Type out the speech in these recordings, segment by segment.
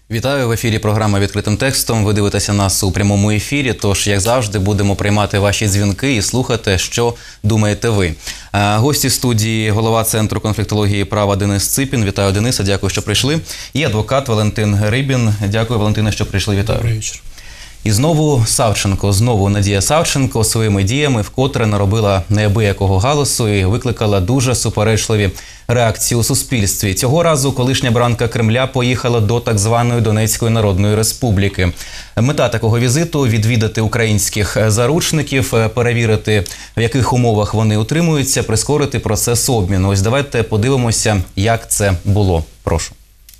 Вітаю, в ефірі програма «Відкритим текстом». Ви дивитеся нас у прямому ефірі, тож, як завжди, будемо приймати ваші дзвінки і слухати, що думаєте ви. Гості студії – голова Центру конфліктології права Денис Ципін. Вітаю, Дениса, дякую, що прийшли. І адвокат Валентин Рибін. Дякую, Валентине, що прийшли. Вітаю. Добрий вечір. І знову Надія Савченко своїми діями вкотре наробила неабиякого галасу і викликала дуже суперечливі реакції у суспільстві. Цього разу колишня бранка Кремля поїхала до так званої Донецької Народної Республіки. Мета такого візиту – відвідати українських заручників, перевірити, в яких умовах вони утримуються, прискорити процес обміну. Ось давайте подивимося, як це було. Прошу.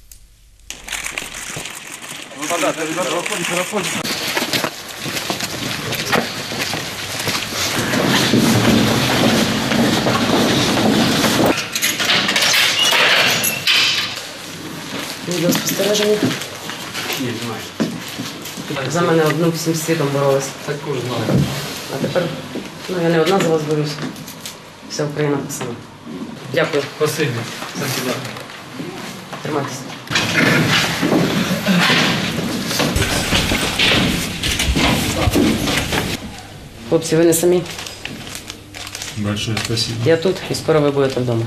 Відеоспостереження. Ні, знаю. За мене одну всім світом боролися. Також знаю. А тепер, я не одна за вас борюся. Вся Україна та сама. Дякую. Спасибі. Спасибо. Тримайтеся. Хлопці, ви не самі. Большое спасибо. Я тут, і скоро ви будете вдома.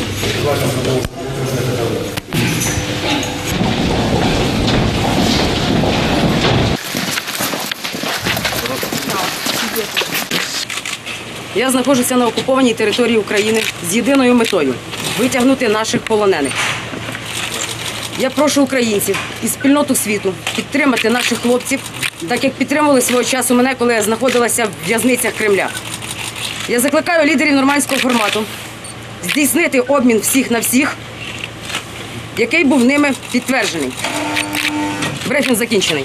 Я знаходжуся на окупованій території України з єдиною метою – витягнути наших полонених. Я прошу українців і спільноту світу підтримати наших хлопців, так як підтримували свого часу мене, коли я знаходилася в в'язницях Кремля. Я закликаю лідерів нормандського формату здійснити обмін всіх на всіх, який був ними підтверджений. Брифінг закінчений.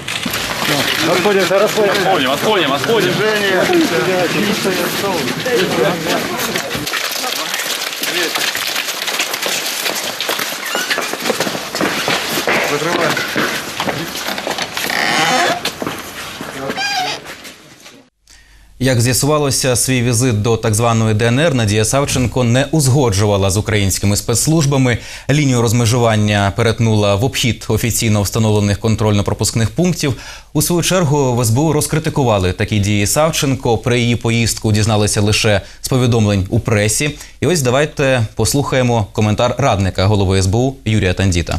Отходим. Закрываем. Як з'ясувалося, свій візит до так званої ДНР Надія Савченко не узгоджувала з українськими спецслужбами. Лінію розмежування перетнула в обхід офіційно встановлених контрольно-пропускних пунктів. У свою чергу в СБУ розкритикували такі дії Савченко. Про її поїздку дізналися лише з повідомлень у пресі. І ось давайте послухаємо коментар радника голови СБУ Юрія Тандіта.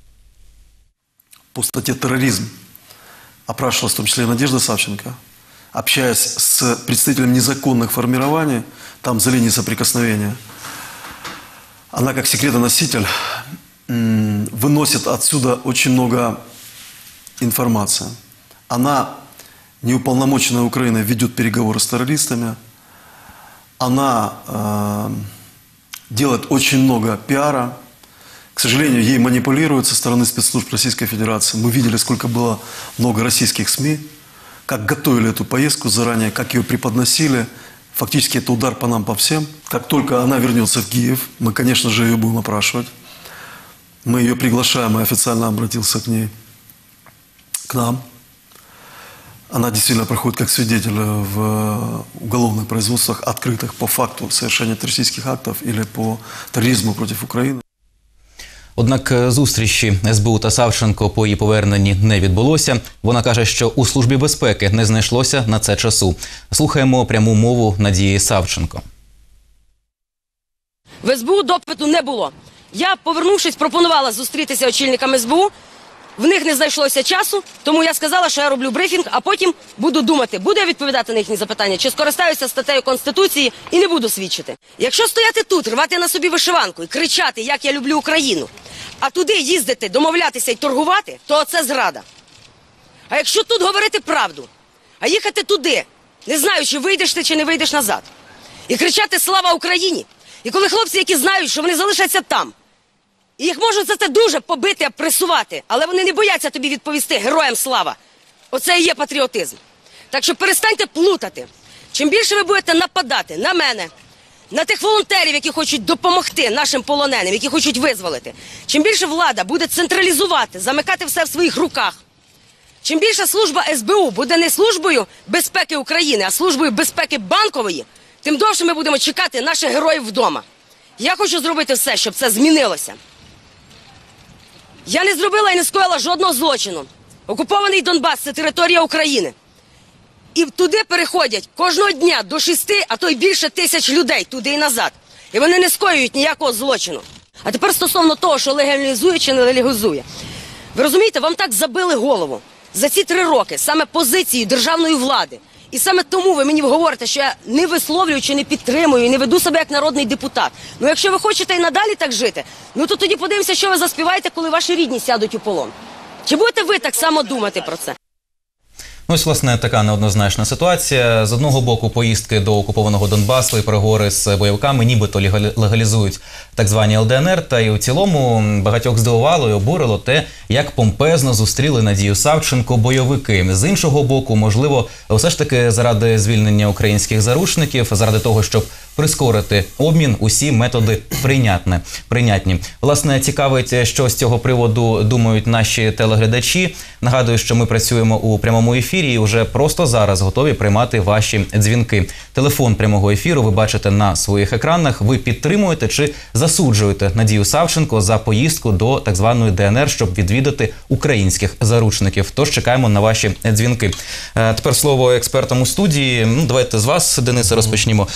По статье «Терроризм» опрашивалась в том числе и Надежда Савченко. Общаясь с представителями незаконных формирований, там за линией соприкосновения, она как секретоноситель выносит отсюда очень много информации. Она, неуполномоченная Украиной, ведет переговоры с террористами. Она делает очень много пиара. К сожалению, ей манипулируют со стороны спецслужб Российской Федерации. Мы видели, сколько было много российских СМИ, как готовили эту поездку заранее, как ее преподносили. Фактически это удар по нам, по всем. Как только она вернется в Киев, мы, конечно же, ее будем опрашивать. Мы ее приглашаем, и официально обратился к ней, к нам. Она действительно проходит как свидетель в уголовных производствах, открытых по факту совершения террористических актов или по терроризму против Украины. Однак зустрічі СБУ та Савченко по її поверненні не відбулося. Вона каже, що у Службі безпеки не знайшлося на це часу. Слухаємо пряму мову Надії Савченко. В СБУ допиту не було. Я, повернувшись, пропонувала зустрітися очільникам СБУ. В них не знайшлося часу, тому я сказала, що я роблю брифінг, а потім буду думати, буду я відповідати на їхні запитання, чи скористаюся статтею Конституції і не буду свідчити. Якщо стояти тут, рвати на собі вишиванку і кричати, як я люблю Україну, а туди їздити, домовлятися і торгувати, то це зрада. А якщо тут говорити правду, а їхати туди, не знаю, чи вийдеш ти, чи не вийдеш назад, і кричати «Слава Україні!», і коли хлопці, які знають, що вони залишаться там, і їх можуть за це дуже побити, пресувати, але вони не бояться тобі відповісти «Героям слава!». Оце і є патріотизм. Так що перестаньте плутати. Чим більше ви будете нападати на мене, на тих волонтерів, які хочуть допомогти нашим полоненим, які хочуть визволити, чим більше влада буде централізувати, замикати все в своїх руках, чим більше служба СБУ буде не службою безпеки України, а службою безпеки банкової, тим довше ми будемо чекати наших героїв вдома. Я хочу зробити все, щоб це змінилося. Я не зробила і не скоїла жодного злочину. Окупований Донбас – це територія України. І туди переходять кожного дня до 6, а то й більше тисяч людей туди і назад. І вони не скоюють ніякого злочину. А тепер стосовно того, що легалізує чи не легалізує. Ви розумієте, вам так забили голову за ці 3 роки саме позиції державної влади. І саме тому ви мені говорите, що я не висловлюю чи не підтримую, і не веду себе як народний депутат. Ну якщо ви хочете і надалі так жити, ну то тоді подивимося, що ви заспіваєте, коли ваші рідні сядуть у полон. Чи будете ви так само думати про це? Ось, власне, така неоднозначна ситуація. З одного боку, поїздки до окупованого Донбасу і переговори з бойовиками нібито легалізують так звані ЛДНР. Та й у цілому багатьох здивувало і обурило те, як помпезно зустріли Надію Савченко бойовики. З іншого боку, можливо, все ж таки заради звільнення українських заручників, заради того, щоб прискорити обмін, усі методи прийнятні. Власне, цікавить, що з цього приводу думають наші телеглядачі. Нагадую, що ми працюємо у прямому ефірі і вже просто зараз готові приймати ваші дзвінки. Телефон прямого ефіру ви бачите на своїх екранах. Ви підтримуєте чи засуджуєте Надію Савченко за поїздку до так званої ДНР, щоб відвідати українських заручників? Тож чекаємо на ваші дзвінки. Тепер слово експертам у студії. Давайте з вас, Денисе, розпочнімо.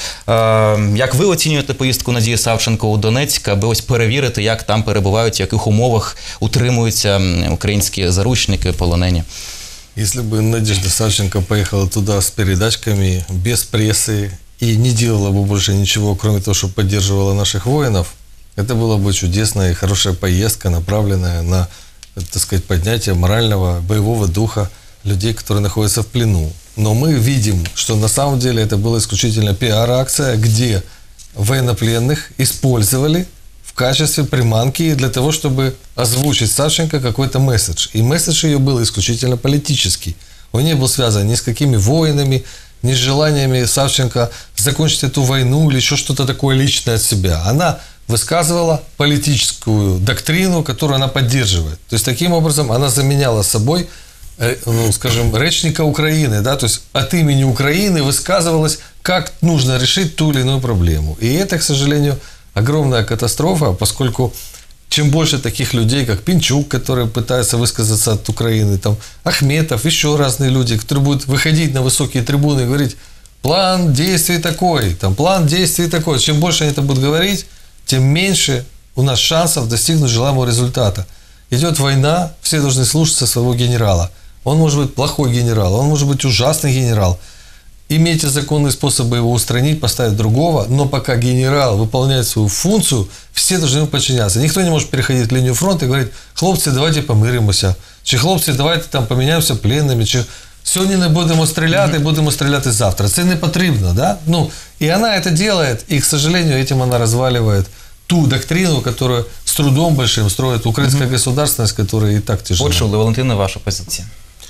Як ви оцінюєте поїздку Надії Савченко у Донецьк, аби ось перевірити, як там перебувають, в яких умовах утримуються українські заручники, полонені? Если бы Надежда Савченко поехала туда с передачками, без прессы и не делала бы больше ничего, кроме того, что поддерживала наших воинов, это была бы чудесная и хорошая поездка, направленная на, так сказать, поднятие морального, боевого духа людей, которые находятся в плену. Но мы видим, что на самом деле это была исключительно пиар-акция, где военнопленных использовали в качестве приманки для того, чтобы озвучить Савченко какой-то месседж. И месседж ее был исключительно политический. Он не был связан ни с какими войнами, ни с желаниями Савченко закончить эту войну или еще что-то такое личное от себя. Она высказывала политическую доктрину, которую она поддерживает. То есть, таким образом, она заменяла собой, ну, скажем, речника Украины, да, то есть от имени Украины высказывалась, как нужно решить ту или иную проблему. И это, к сожалению, огромная катастрофа, поскольку чем больше таких людей, как Пинчук, которые пытаются высказаться от Украины, там, Ахметов, еще разные люди, которые будут выходить на высокие трибуны и говорить, план действий такой, там, план действий такой. Чем больше они это будут говорить, тем меньше у нас шансов достигнуть желаемого результата. Идет война, все должны слушаться своего генерала. Он может быть плохой генерал, он может быть ужасный генерал. Имейте законные способы его устранить, поставить другого, но пока генерал выполняет свою функцию, все должны ему подчиняться. Никто не может переходить линию фронта и говорить, хлопцы, давайте помиримося, чи хлопці, давайте там поміняємося пленними, чи сьогодні не будемо стріляти, будемо стріляти завтра. Це не потрібно, да? Ну, и она это делает, и, к сожалению, этим она разваливает ту доктрину, которую с трудом большим строит украинская государственность, которая и так тяжела. Почули, Валентина, ваша позиция.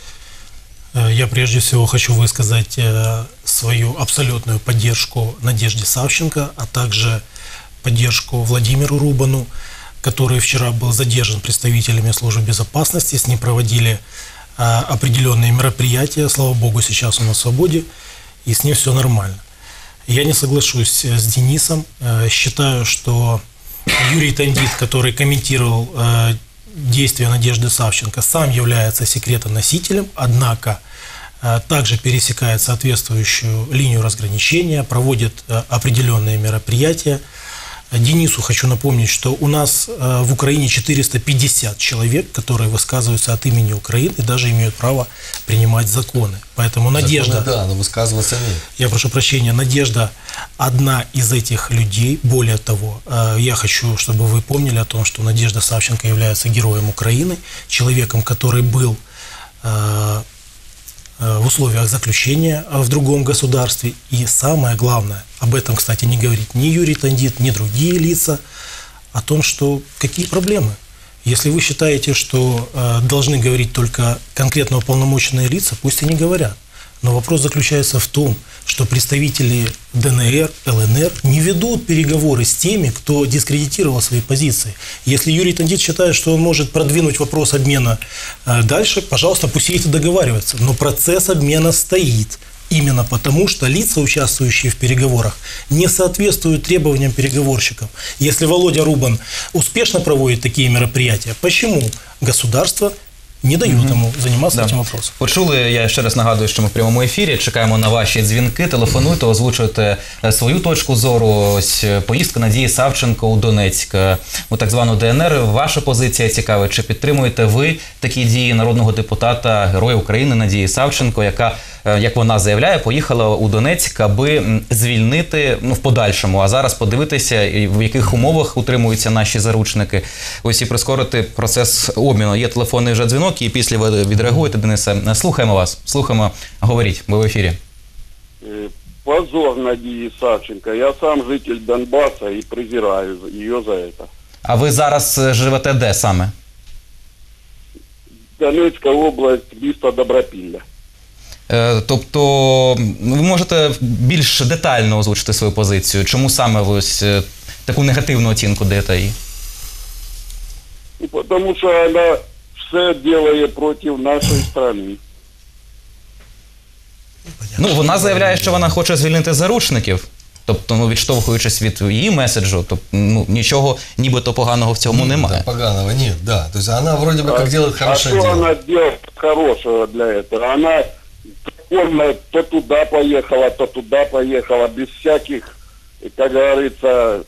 Я прежде всего хочу высказать свою абсолютную поддержку Надежде Савченко, а также поддержку Владимиру Рубану, который вчера был задержан представителями службы безопасности, с ним проводили определенные мероприятия, слава богу, сейчас он на свободе, и с ним все нормально. Я не соглашусь с Денисом, считаю, что Юрий Тандит, который комментировал действия Надежды Савченко, сам является секретоносителем, однако также пересекает соответствующую линию разграничения, проводит определенные мероприятия. Денису хочу напомнить, что у нас в Украине 450 человек, которые высказываются от имени Украины и даже имеют право принимать законы. Поэтому Надежда... Законы, да, но высказываться нет. Я прошу прощения, Надежда одна из этих людей. Более того, я хочу, чтобы вы помнили о том, что Надежда Савченко является героем Украины, человеком, который был в условиях заключения в другом государстве. И самое главное, об этом, кстати, не говорит ни Юрий Тандит, ни другие лица, о том, что какие проблемы. Если вы считаете, что должны говорить только конкретно уполномоченные лица, пусть они говорят. Но вопрос заключается в том, что представители ДНР, ЛНР не ведут переговоры с теми, кто дискредитировал свои позиции. Если Юрий Тандит считает, что он может продвинуть вопрос обмена дальше, пожалуйста, пусть едет договариваться. Но процесс обмена стоит. Именно потому, что лица, участвующие в переговорах, не соответствуют требованиям переговорщиков. Если Володя Рубан успешно проводит такие мероприятия, почему государство не дает ему заниматься этим вопросом? Почули, я ще раз нагадую, що ми в прямому ефірі, чекаємо на ваші дзвінки, телефонуйте, озвучуйте свою точку зору. Ось поїздка Надії Савченко у Донецьк, у так звану ДНР. Ваша позиція цікава. Чи підтримуєте ви такі дії народного депутата, Героя України Надії Савченко, яка, як вона заявляє, поїхала у Донецьк, аби звільнити, в подальшому, а зараз подивитися, в яких умовах утримуються наші заручники, ось і прискорити процес обміну. Є телефонний вже дзвінок, і після ви відреагуєте, Денисе. Слухаємо вас, слухаємо, говоріть, ви в ефірі. Позор Надії Савченко. Я сам житель Донбасса и презираю ее за это. А ви зараз живете де саме? Донецкая область, місто Добропілля. Тобто ви можете більш детально озвучити свою позицію? Чому саме ви ось таку негативну оцінку даєте їй? Потому что она все делает против нашей страны. Ну, вона заявляє, що вона хоче звільнити заручників. Тобто, відштовхуючись від її меседжу, нічого нібито поганого в цьому немає. Да, поганого нет, да. То есть она вроде бы как делает хорошее что дело. она делает хорошего для этого? Она то туда поехала, без всяких, как говорится,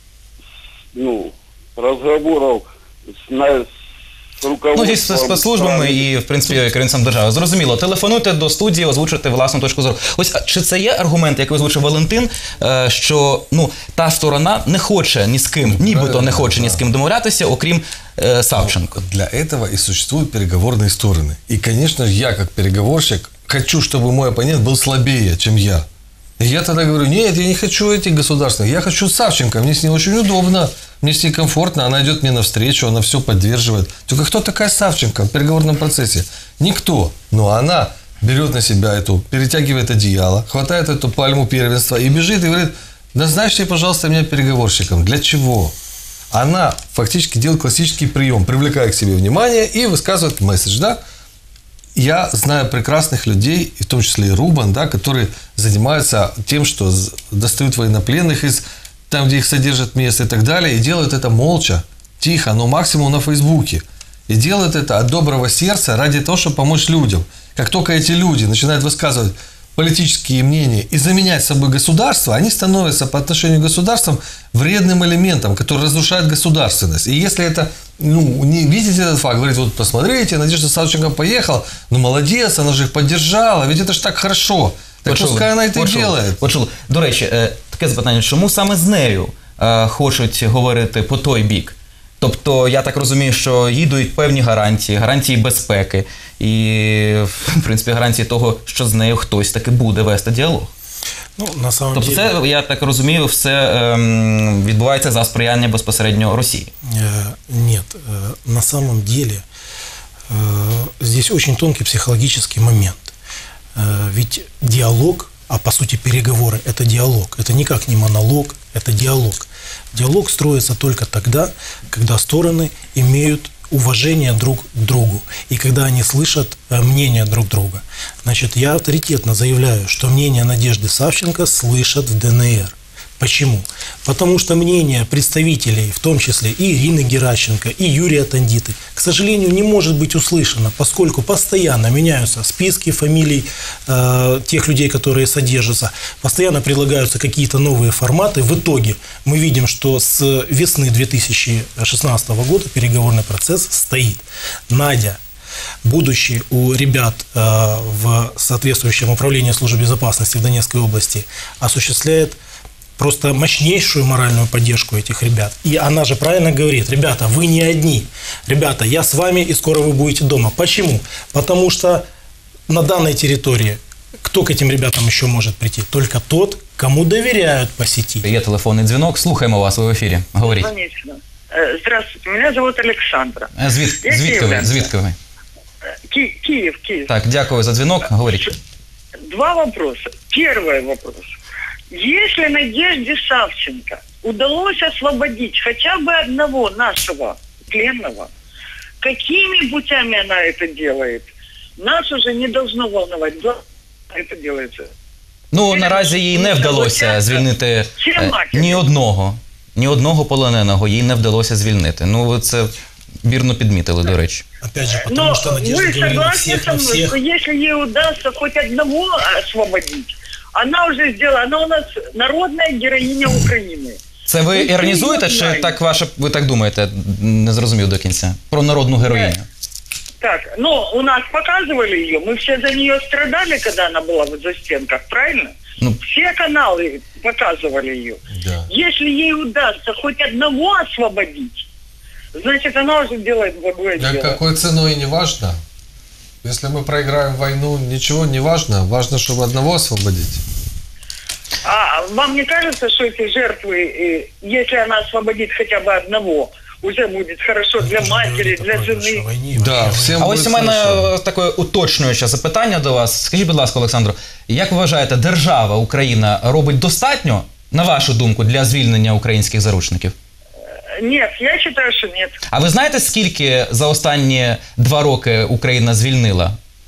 разговоров с руководством. Зі спецслужбами і, в принципі, керівництвом держави. Зрозуміло. Телефонуйте до студії, озвучуйте власну точку зору. Ось, чи це є аргумент, як озвучив Валентин, що та сторона не хоче ні з ким, нібито не хоче ні з ким домовлятися, окрім Савченко? Для этого и существуют переговорные стороны. И, конечно, я, как переговорщик, хочу, чтобы мой оппонент был слабее, чем я. И я тогда говорю, нет, я не хочу этих государственных, я хочу Савченко, мне с ней очень удобно, мне с ней комфортно, она идет мне навстречу, она все поддерживает. Только кто такая Савченко в переговорном процессе? Никто. Но она берет на себя перетягивает одеяло, хватает эту пальму первенства и бежит и говорит, назначьте, пожалуйста, меня переговорщиком. Для чего? Она фактически делает классический прием, привлекая к себе внимание и высказывает месседж, да? Я знаю прекрасных людей, в том числе и Рубан, да, которые занимаются тем, что достают военнопленных из там, где их содержат мест и так далее, и делают это молча, тихо, но максимум на Фейсбуке. И делают это от доброго сердца ради того, чтобы помочь людям. Как только эти люди начинают высказывать политические мнения и заменять собой государство, они становятся по отношению к государствам вредным элементом, который разрушает государственность. И если это, не видите этот факт, говорите, вот посмотрите, Надежда Савченко поехала, молодец, она же их поддержала, ведь это же так хорошо. Так пускай вона це робить. Почули. До речі, таке запитання, чому саме з нею хочуть говорити по той бік? Тобто, я так розумію, що їй дають певні гарантії безпеки і, в принципі, гарантії того, що з нею хтось таки буде вести діалог. На самом тобто деле... це, я так розумію, все відбувається за сприяння безпосередньо Росії? Нет, на самом деле здесь очень тонкий психологический момент. Ведь диалог, а по сути переговоры – это диалог, это никак не монолог, это диалог. Диалог строится только тогда, когда стороны имеют уважение друг к другу и когда они слышат мнение друг друга. Значит, я авторитетно заявляю, что мнение Надежды Савченко слышат в ДНР. Почему? Потому что мнение представителей, в том числе и Ирины Геращенко, и Юрия Тандиты, к сожалению, не может быть услышано, поскольку постоянно меняются списки фамилий тех людей, которые содержатся, постоянно предлагаются какие-то новые форматы. В итоге мы видим, что с весны 2016 года переговорный процесс стоит. Надя, будучи у ребят в соответствующем управлении службы безопасности в Донецкой области, осуществляет просто мощнейшую моральную поддержку этих ребят. И она же правильно говорит, ребята, вы не одни. Ребята, я с вами, и скоро вы будете дома. Почему? Потому что на данной территории кто к этим ребятам еще может прийти? Только тот, кому доверяют по сети. Є телефонний дзвінок, слухаємо вас, ви в ефірі. Говоріть. Здравствуйте, меня зовут Александра. Звідки ви? Киев. Так, дякую за дзвінок, говоріть. Два вопроса. Первый вопрос. Если Надежде Савченко удалось освободить хотя бы одного нашего пленного, какими путями она это делает, нас уже не должно волновать. это делается. Ну, наразі їй не вдалося звільнити ні одного полоненого, їй не вдалося звільнити. Ну, ви це вірно підмітили, до речі. Опять же, потому Но что Надежда вы говорила согласны всех со на мной, всех. что если ей удастся хоть одного освободить, она уже сделала, она у нас народная героиня Украины. Це ви іронізуєте, чи так ви так думаєте? Не зрозумів до кінця. Про народну героїню. Так, ну, у нас показывали ее, мы все за нее страдали, когда она была в застенках, правильно? Ну. Все каналы показывали ее. Да. Если ей удастся хоть одного освободить, значит, она уже делает благое Да, дело. какой ценой не важно. Если мы проиграем войну, ничего не важно. Важно, чтобы одного освободить. А вам не кажется, что эти жертвы, если она освободит хотя бы одного, уже будет хорошо для Это же матери, говорит о для проигрыше жены? войне, Да, вообще всем А будет ось у мене хорошо. таке уточнююче запитання до вас. Скажіть, будь ласка, Олександро, як ви вважаєте, держава Україна робить достатньо, на вашу думку, для звільнення українських заручників? Нет, я считаю, что нет. А ви знаєте, скільки за останні 2 роки Україна звільнила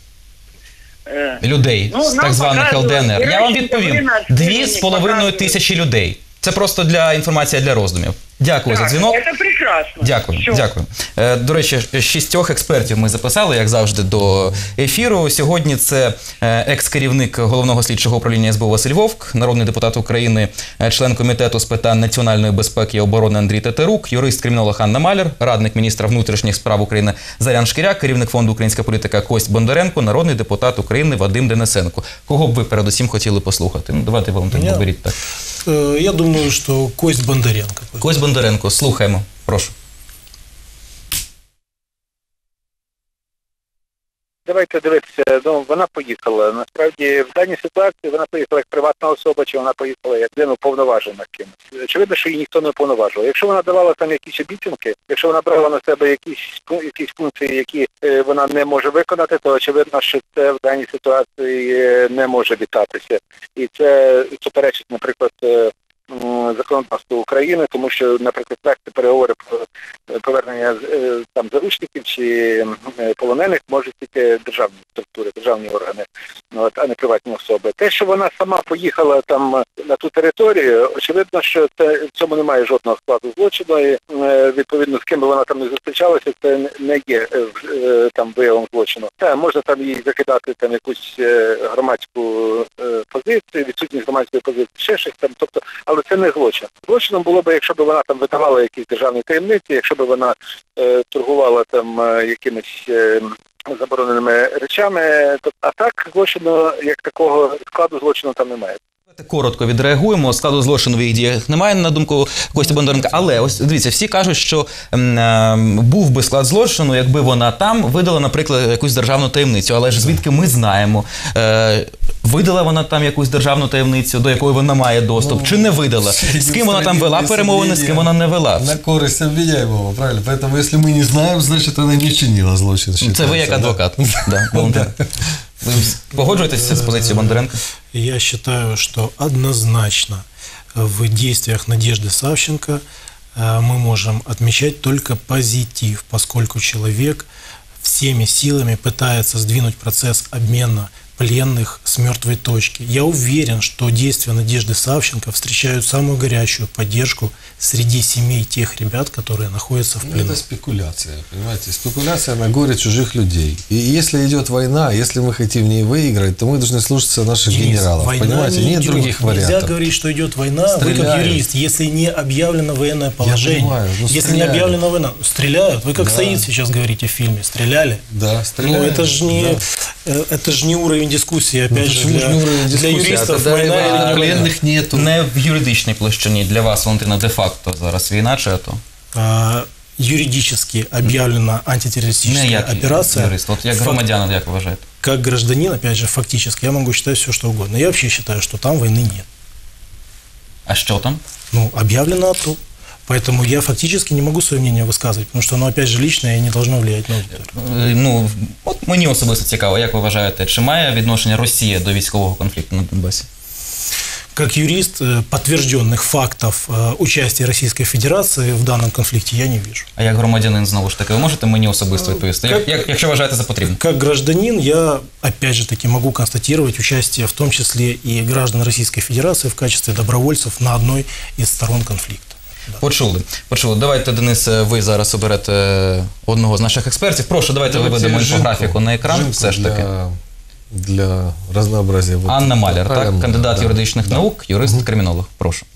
людей Ну, з нам так званих показують. ЛДНР? Я вам Геращенко відповім. Ринат 2,5 показують. тисячі людей. Це просто для інформації для роздумів. Дякую за Так, дзвінок. это прекрасно. Дякую, Всё. дякую. До речі, 6 експертів ми записали, як завжди, до ефіру. Сьогодні це екс-керівник Головного слідчого управління СБУ Василь Вовк, народний депутат України, член Комітету з питань національної безпеки і оборони Андрій Тетерук, юрист-кримінолог Анна Маляр, радник міністра внутрішніх справ України Зарян Шкіряк, керівник фонду «Українська політика» Кость Бондаренко, народний депутат України Вадим Денисенко. Кого б ви передусім хотіли послухати? Ну, давайте, Валентин, Я- оберіть так. Я думаю, что Кость Бондаренко. Кость Бондаренко, слухаємо, прошу. Давайте дивитися, ну вона поїхала. Насправді в даній ситуації вона поїхала як приватна особа, чи вона поїхала як людина уповноважена кимось. Очевидно, що її ніхто не уповноважував. Якщо вона давала там якісь обіцянки, якщо вона брала на себе якісь функції, які вона не може виконати, то очевидно, що це в даній ситуації не може вітатися. І це суперечить, наприклад, законодавству України, тому що, наприклад, вести переговори про повернення там заручників чи полонених можуть тільки державні структури, державні органи, а не приватні особи. Те, що вона сама поїхала там на ту територію, очевидно, що в цьому немає жодного складу злочину, і відповідно з ким би вона там не зустрічалася, це не є там виявом злочину. Та можна там їй закидати там якусь громадську позицію, відсутність громадської позиції, ще щось там, тобто, але це не злочин. Злочином було б, якщо б вона там видавала якісь державні таємниці, якщо б вона торгувала там якимись забороненими речами, а так злочину, як такого складу злочину там немає. Коротко відреагуємо. Складу злочину в їх діях немає, на думку Кості Бондаренка. Але ось дивіться, всі кажуть, що був би склад злочину, якби вона там видала, наприклад, якусь державну таємницю. Але ж звідки ми знаємо, видала вона там якусь державну таємницю, до якої вона має доступ, чи не видала? З ким вона там вела перемовини, з ким вона не вела? На користь обвиняемого, правильно? Поэтому, если мы не знаем, значит, она не чинила злочин. Це ви як адвокат. Да, Валентин. Ви погоджуєтеся з позицією Бондаренка? Я считаю, что однозначно в действиях Надежды Савченко мы можем отмечать только позитив, поскольку человек всеми силами пытается сдвинуть процесс обмена пленных с мертвой точки. Я уверен, что действия Надежды Савченко встречают самую горячую поддержку среди семей тех ребят, которые находятся в плену. Это спекуляция, понимаете? Спекуляция на горе чужих людей. И если идет война, если мы хотим в ней выиграть, то мы должны слушаться наших Денис, генералов. война Понимаете? не Нет идет. других Нельзя вариантов. говорить, что идет война, вы как Стреляют. юрист, если не объявлено военное положение. понимаю, но если не стреляют. объявлена война, стреляют. Вы как Да. Саид сейчас говорите в фильме, стреляли. Да, Ну, стреляют. это же не, это же не уровень дискуссии, опять же, почему же не уровень для дискуссии? юристов А тогда война и или не война. пленных нету. Не в юридичній площині для вас, Валентина, де-факто зараз війна чи АТО? Юридически объявлена антитеррористическая Не як операция. юрист, от як громадянин, як вважаєте? Как гражданин, опять же, фактически, я могу считать все, что угодно. Я вообще считаю, что там войны нет. А що там? Ну, объявлено АТО. Поэтому я фактически не могу свое мнение высказывать, потому что оно, опять же, личное и не должно влиять на аудиторию. Ну, от мені особисто цікаво, як ви вважаєте, чи має відношення Росія до військового конфлікту на Донбасі? как юрист, подтвержденных фактов участия Российской Федерации в данном конфликте я не вижу. А як громадянин, знову ж таки, ви можете мені особисто відповісти, якщо вважаєте за потрібне? Как гражданин я, опять же таки, могу констатировать участие, в том числе и граждан Российской Федерации в качестве добровольцев на одной из сторон конфликта. Да. Почули. Давайте, Денис, ви зараз оберете одного з наших експертів. Прошу, давайте виведемо інфографіку на екран, все ж таки. Для разнообразия. Анна Маляр, так? Кандидат юридичних наук, юрист-кримінолог. Прошу.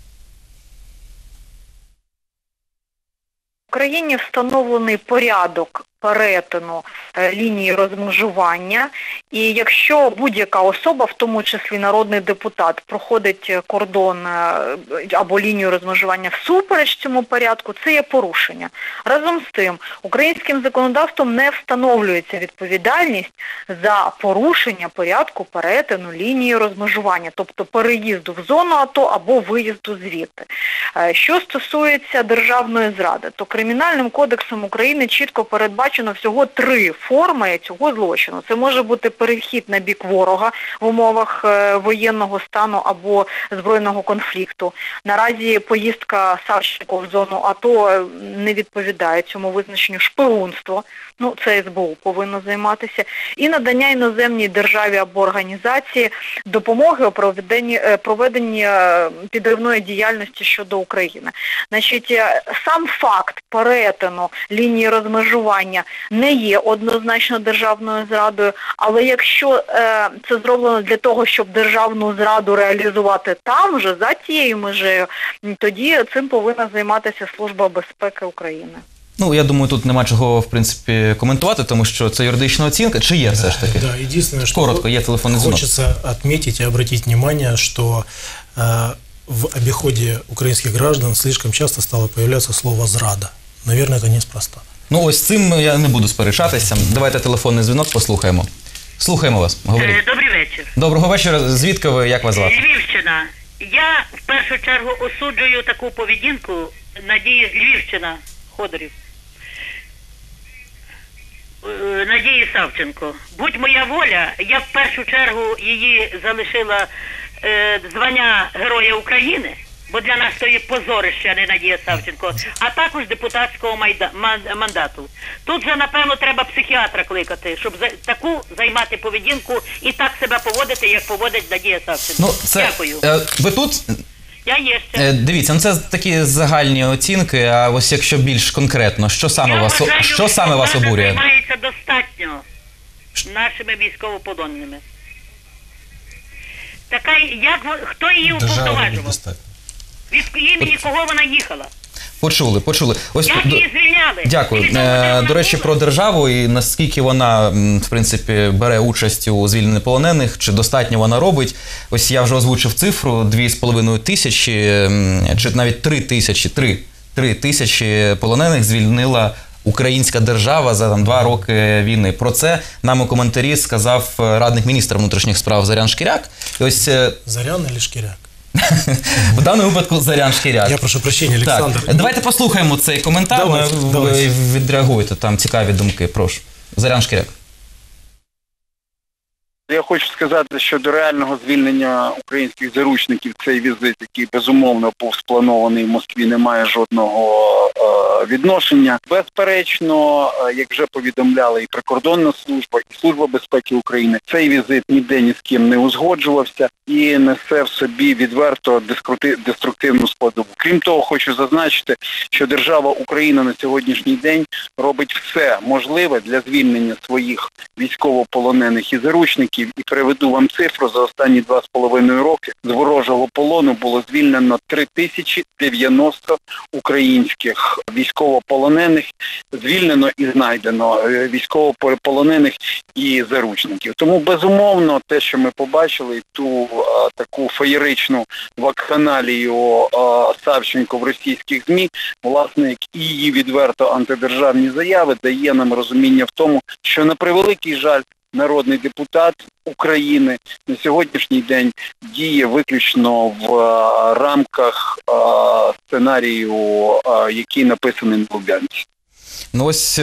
В Україні встановлений порядок перетину лінії розмежування, і якщо будь-яка особа, в тому числі народний депутат, проходить кордон або лінію розмежування всупереч цьому порядку, це є порушення. Разом з тим, українським законодавством не встановлюється відповідальність за порушення порядку перетину лінії розмежування, тобто переїзду в зону АТО або виїзду звідти. Що стосується державної зради, то Кримінальним кодексом України чітко передбачено всього 3 форми цього злочину. Це може бути перехід на бік ворога в умовах воєнного стану або збройного конфлікту. Наразі поїздка Савченко в зону АТО не відповідає цьому визначенню. Шпигунство, це СБУ повинно займатися. І надання іноземній державі або організації допомоги у проведенні підривної діяльності щодо України. Значить, сам факт перетину лінії розмежування не є однозначно державною зрадою, але якщо це зроблено для того, щоб державну зраду реалізувати там вже, за цією межею, тоді цим повинна займатися Служба безпеки України. Я думаю, тут нема чого, в принципі, коментувати, тому що це юридична оцінка. Чи є все ж таки? Да, единственное, что коротко, є телефонний дзвінок. Хочется отметить и обратить внимание, что в обиходе украинских граждан слишком часто стало появляться слово «зрада». Наверное, это неспроста. Ось з цим я не буду сперечатися. Давайте телефонний дзвінок послухаємо. Слухаємо вас. Говоріть. Добрий вечір. Доброго вечора. Звідки ви, як вас звати? Львівщина. Я в першу чергу осуджую таку поведінку Надії Львівщина, Ходорів. Надії Савченко. Будь моя воля, я в першу чергу її залишила звання Героя України, бо для нас то є позорище, а не Надія Савченко, а також депутатського мандату. Тут же, напевно, треба психіатра кликати, щоб таку займати поведінку і так себе поводити, як поводить Надія Савченко. Дякую. Ви тут? Я є ще. Дивіться, це такі загальні оцінки, а ось якщо більш конкретно, що саме вас обурює? Займається достатньо нашими військовополоненими. Така, хто її уповноважував? Від імені кого вона їхала? Почули. Як її звільняли? Дякую. До речі, про державу і наскільки вона, в принципі, бере участь у звільненні полонених, чи достатньо вона робить. Ось я вже озвучив цифру, 2,5 тисячі, чи навіть 3 тисячі полонених звільнила українська держава за 2 роки війни. Про це нам у коментарі сказав радник міністра внутрішніх справ Зорян Шкіряк. І ось... Зорян или Шкіряк? В даному випадку Зорян Шкіряк. Я прошу прощення, Олександр. Так. Давайте послухаємо цей коментар, ви відреагуєте, там цікаві думки, прошу. Зорян Шкіряк. Я хочу сказати, що до реального звільнення українських заручників цей візит, який безумовно був спланований в Москві, не має жодного відношення. Безперечно, як вже повідомляла і прикордонна служба, і Служба безпеки України, цей візит ніде ні з ким не узгоджувався і несе в собі відверто деструктивну складову. Крім того, хочу зазначити, що держава Україна на сьогоднішній день робить все можливе для звільнення своїх військовополонених і заручників. І приведу вам цифру, за останні 2,5 роки з ворожого полону було звільнено 3090 українських військовополонених, звільнено і знайдено військовополонених і заручників. Тому, безумовно, те, що ми побачили, ту таку феєричну вакханалію Савченко в російських ЗМІ, власне, і її відверто антидержавні заяви, дає нам розуміння в тому, що, на превеликий жаль, народний депутат України на сьогоднішній день діє виключно в рамках сценарію, який написаний на Лубянці.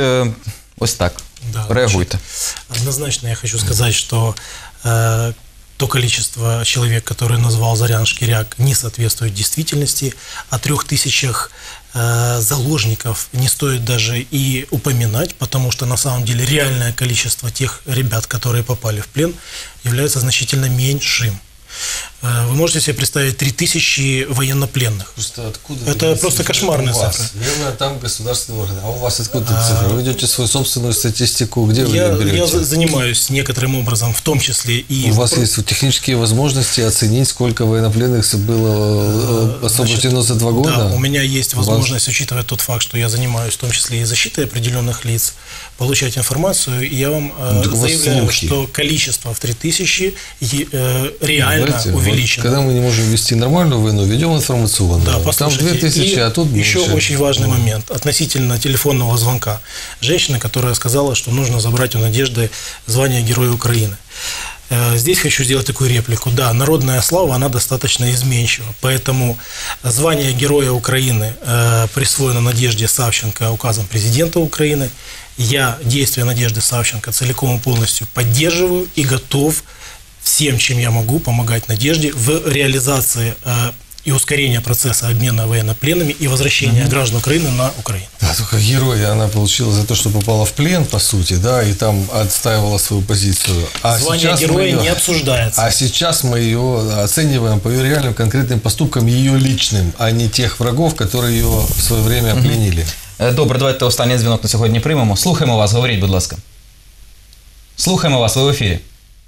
Ось так. Да, реагуйте. Однозначно я хочу сказать, что то количество человек, которые назвал Зарян Шкиряк, не соответствует действительности. О 3000 заложников не стоит даже и упоминать, потому что на самом деле реальное количество тех ребят, которые попали в плен, является значительно меньшим. Вы можете себе представить 3000 военнопленных. Просто откуда это просто кошмарная цифра. Верно, там государственные органы. А у вас откуда цифра? Вы ведете свою собственную статистику, где вы ее берете? Я занимаюсь некоторым образом, в том числе и... У вас есть технические возможности оценить, сколько военнопленных было освобождено за 2 года? Да, у меня есть возможность, учитывая тот факт, что я занимаюсь в том числе и защитой определенных лиц, получать информацию, и я вам заявляю, что количество в 3000 реально увеличено. Когда мы не можем вести нормальную войну, ведем информационную. Да, послушайте, там 2000, а тут еще меньше. очень важный момент относительно телефонного звонка. Женщина, которая сказала, что нужно забрать у Надежды звание Героя Украины. Здесь хочу сделать такую реплику. Да, народная слава, она достаточно изменчива. Поэтому звание Героя Украины присвоено Надежде Савченко указом президента Украины. Я действия Надежды Савченко целиком и полностью поддерживаю и готов всем, чем я могу, помогать Надежде в реализации и ускорения процесса обмена военнопленными и возвращения граждан Украины на Украину. Да, только героя она получила за то, что попала в плен, по сути, да, и там отстаивала свою позицию. А звание героя не обсуждается. А сейчас мы ее оцениваем по ее реальным конкретным поступкам, ее личным, а не тех врагов, которые ее в свое время пленили. Добре, давайте останній дзвінок на сьогодні приймемо. Слухаємо вас, говоріть, будь ласка. Слухаємо вас, ви в ефірі.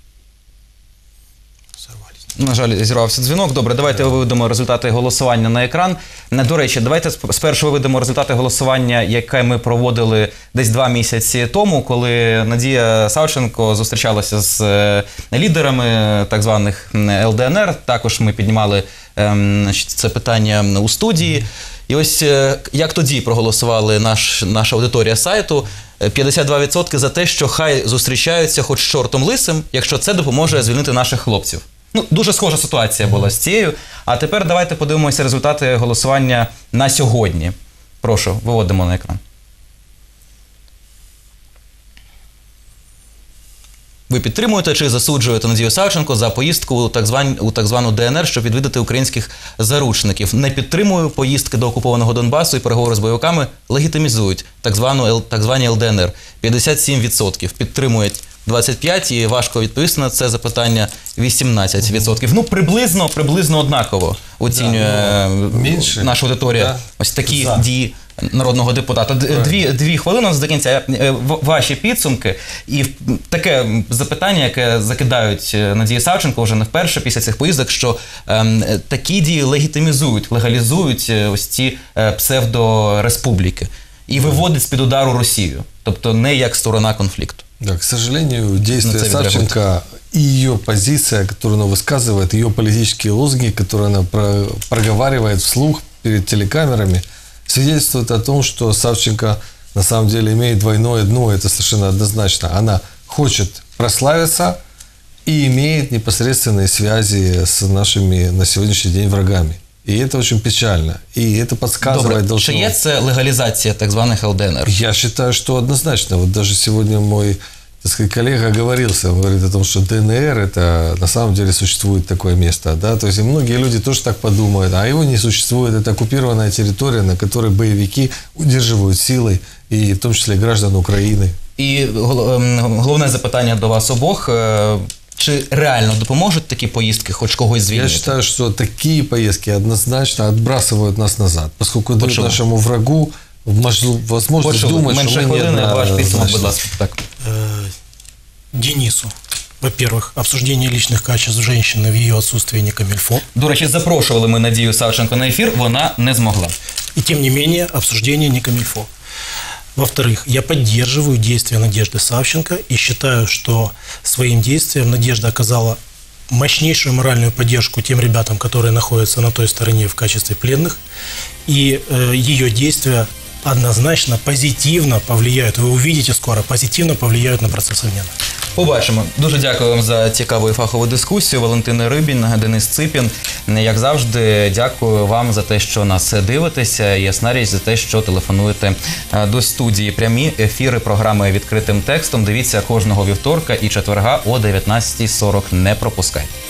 На жаль, зірвався дзвінок. Добре, давайте виведемо результати голосування на екран. До речі, давайте спершу виведемо результати голосування, яке ми проводили десь 2 місяці тому, коли Надія Савченко зустрічалася з лідерами так званих ЛДНР. Також ми піднімали це питання у студії. І ось як тоді проголосували наша аудиторія сайту. 52% за те, що хай зустрічаються хоч з чортом лисим, якщо це допоможе звільнити наших хлопців. Ну, дуже схожа ситуація була з цією. А тепер давайте подивимося результати голосування на сьогодні. Прошу, виводимо на екран. Ви підтримуєте чи засуджуєте Надію Савченко за поїздку у так звану ДНР, щоб відвідати українських заручників? Не підтримую, поїздки до окупованого Донбасу і переговори з бойовиками легітимізують так звані ЛДНР. 57%. Підтримують 25%, і важко відповісти на це запитання 18%. Ну, приблизно однаково оцінює наша аудиторія ось такі дії народного депутата. 2 хвилини до кінця. Ваші підсумки і таке запитання, яке закидають Надії Савченко вже не вперше після цих поїздок, що такі дії легітимізують, легалізують ось ці псевдореспубліки і виводять з-під удару Росію. Тобто не як сторона конфлікту. Да, к сожалению, действия Савченко и ее позиция, которую она высказывает, ее политические лозунги, которые она проговаривает вслух перед телекамерами, свидетельствуют о том, что Савченко на самом деле имеет двойное дно, это совершенно однозначно. Она хочет прославиться и имеет непосредственные связи с нашими на сегодняшний день врагами. И это очень печально. И это подсказывает... Добре. Чи є це легалізація так званих ЛДНР? Я считаю, что однозначно. Вот даже сегодня мой, так сказать, коллега оговорился. Он говорит о том, что ДНР, это на самом деле существует такое место. Да? То есть и многие люди тоже так подумают. А его не существует. Это оккупированная территория, на которой боевики удерживают силой, и в том числе граждан Украины. І головне запитання до вас обох. Чи реально допоможуть такі поїздки хоч когось звільнити? Я считаю, что такие поездки однозначно отбрасывают нас назад, поскольку дают нашему врагу возможность думать, что мы не ваш підсумок, будь ласка. Так. Денису. Во-первых, обсуждение личных качеств женщины в ее отсутствии не камильфо. До речі, запрошували ми Надію Савченко на ефір, вона не змогла. И тем не менее, обсуждение не камильфо. Во-вторых, я поддерживаю действия Надежды Савченко и считаю, что своим действием Надежда оказала мощнейшую моральную поддержку тем ребятам, которые находятся на той стороне в качестве пленных. И ее действия однозначно позитивно повлияют, вы увидите скоро, позитивно повлияют на процесс обмена. Побачимо. Дуже дякую вам за цікаву і фахову дискусію. Валентина Рибін, Денис Ципін. Як завжди, дякую вам за те, що нас дивитеся, і ясна річ за те, що телефонуєте до студії. Прямі ефіри програми «Відкритим текстом» дивіться кожного вівторка і четверга о 19:40. Не пропускайте.